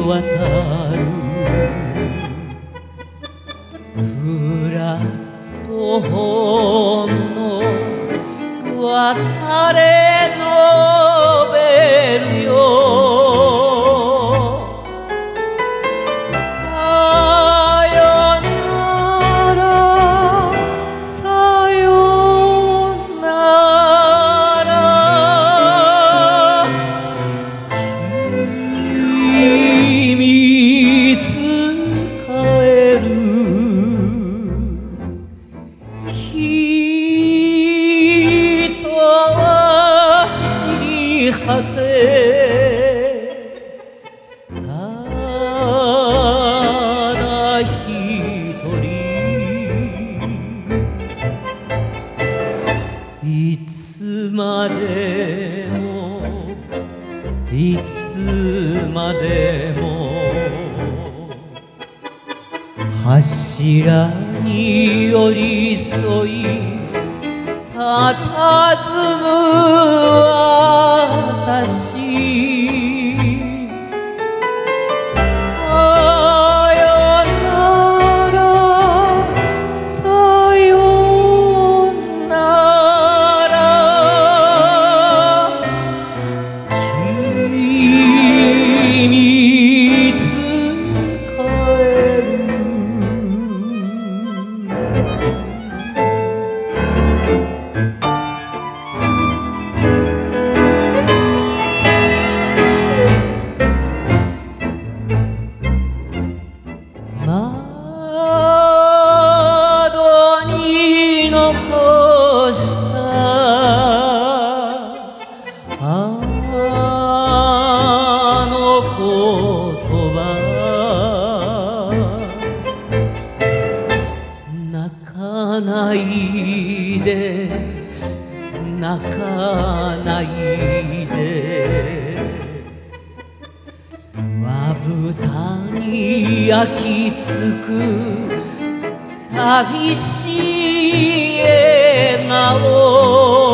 渡るプラットホームの別れのベルよさよならさよなら君いつ帰る人は散り果てただ一人いつまでもいつまでも柱に寄り添いたたずむ私さよならさよなら君いつ帰る窓に残したあの言葉泣かないで泣かないでわぶたに焼き付く寂しい笑顔